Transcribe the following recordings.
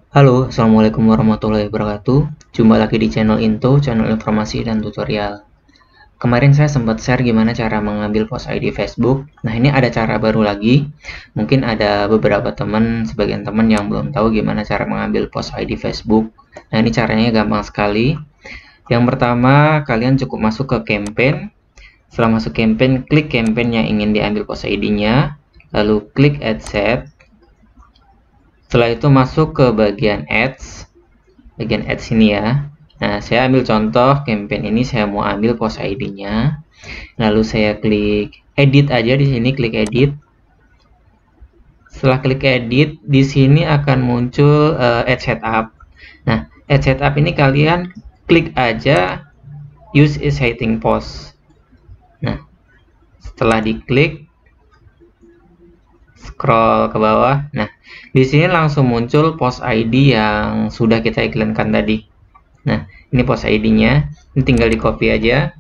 Halo, Assalamualaikum warahmatullahi wabarakatuh. Jumpa lagi di channel Into, channel informasi dan tutorial. Kemarin saya sempat share gimana cara mengambil post ID Facebook. Nah, ini ada cara baru lagi. Mungkin ada beberapa teman, sebagian teman yang belum tahu gimana cara mengambil post ID Facebook. Nah, ini caranya gampang sekali. Yang pertama, kalian cukup masuk ke campaign. Setelah masuk campaign, klik campaign yang ingin diambil post ID-nya. Lalu klik Add Set. Setelah itu masuk ke bagian ads ini ya. Nah, saya ambil contoh campaign ini, saya mau ambil post ID-nya. Lalu saya klik edit aja di sini, klik edit. Setelah klik edit, di sini akan muncul ad setup. Nah, ad setup ini kalian klik aja use exciting post. Nah, setelah diklik, scroll ke bawah. Nah, di sini langsung muncul post ID yang sudah kita iklankan tadi. Nah, ini post ID-nya. Ini tinggal di copy aja.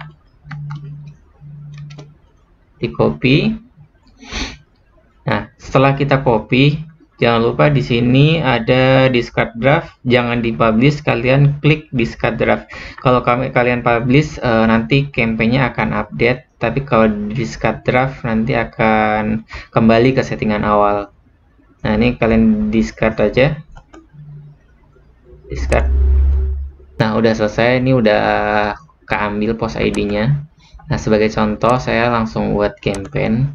Di copy. Nah, setelah kita copy, jangan lupa di sini ada discard draft. Jangan dipublish, kalian klik discard draft. Kalau kalian publish, nanti campaign-nya akan update. Tapi kalau discard draft, nanti akan kembali ke settingan awal. Nah, ini kalian discard aja. Discard. Nah, udah selesai. Ini udah keambil post ID-nya. Nah, sebagai contoh, saya langsung buat campaign.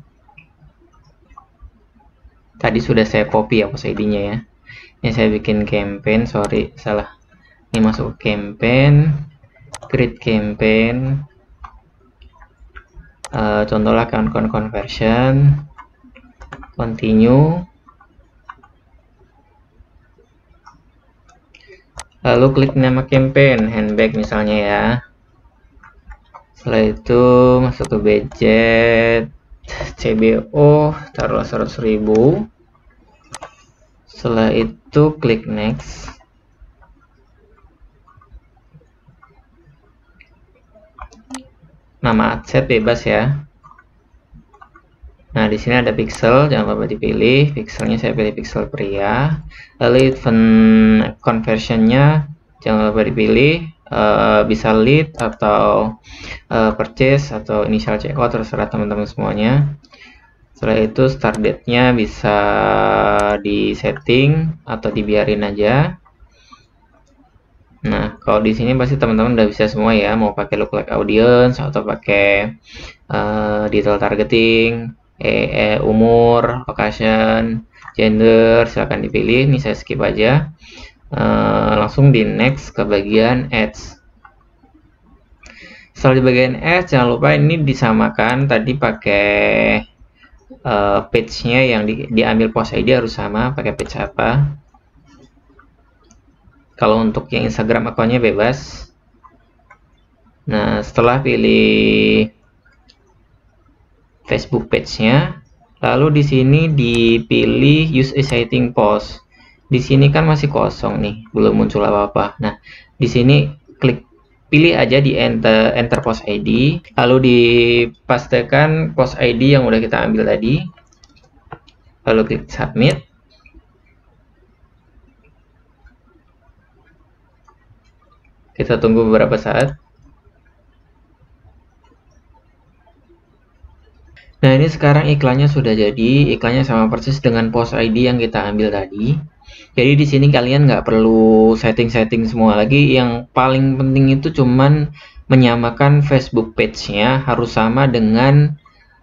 Tadi sudah saya copy ya post ID-nya ya. Ini saya bikin campaign, sorry, salah. Ini masuk ke campaign, create campaign. Contohnya account conversion, continue. Lalu klik nama campaign, handbag misalnya ya. Setelah itu masuk ke budget, CBO, taruhlah 100.000. Setelah itu klik next. Nama adset bebas ya. Nah, di sini ada pixel, jangan lupa dipilih. Pixelnya saya pilih pixel pria. Lalu event conversionnya jangan lupa dipilih. Bisa lead atau purchase atau initial checkout, terserah teman-teman semuanya. Setelah itu start date-nya bisa di setting atau dibiarin aja. Nah, kalau di sini pasti teman-teman udah bisa semua ya, mau pakai lookalike audience atau pakai detail targeting, umur, location, gender, silahkan dipilih. Ini saya skip aja. Langsung di next ke bagian ads. Setelah di bagian ads, jangan lupa ini disamakan. Tadi pakai page-nya yang diambil post ID harus sama, pakai page apa. Kalau untuk yang Instagram akunnya bebas. Nah, setelah pilih Facebook page-nya, lalu di sini dipilih use exciting post. Di sini kan masih kosong nih, belum muncul apa-apa. Nah, di sini klik pilih aja di enter post ID, lalu dipastikan post ID yang udah kita ambil tadi. Lalu klik submit. Kita tunggu beberapa saat. Nah, ini sekarang iklannya sudah jadi. Iklannya sama persis dengan post ID yang kita ambil tadi. Jadi di sini kalian nggak perlu setting-setting semua lagi. Yang paling penting itu cuman menyamakan Facebook page-nya harus sama dengan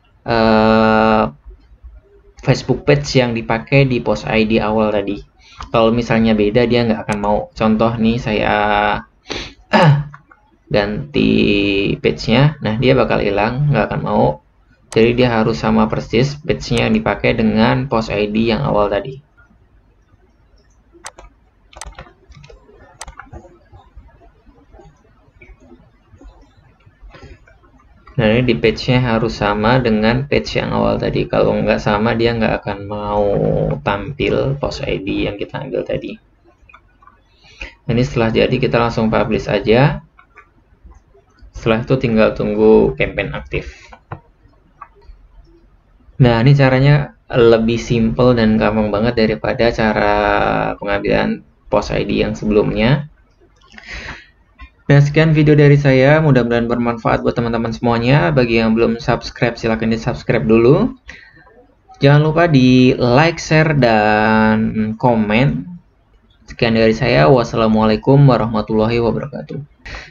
Facebook page yang dipakai di post ID awal tadi. Kalau misalnya beda, dia nggak akan mau. Contoh nih, saya ganti page-nya, nah dia bakal hilang, nggak akan mau. Jadi dia harus sama persis page-nya yang dipakai dengan post ID yang awal tadi. Nah, ini di page-nya harus sama dengan page yang awal tadi. Kalau nggak sama, dia nggak akan mau tampil post ID yang kita ambil tadi. Nah, ini setelah jadi, kita langsung publish aja. Setelah itu tinggal tunggu campaign aktif. Nah, ini caranya lebih simple dan gampang banget daripada cara pengambilan post ID yang sebelumnya. Nah, sekian video dari saya, mudah-mudahan bermanfaat buat teman-teman semuanya. Bagi yang belum subscribe, silahkan di-subscribe dulu. Jangan lupa di like, share, dan komen. Sekian dari saya, wassalamualaikum warahmatullahi wabarakatuh.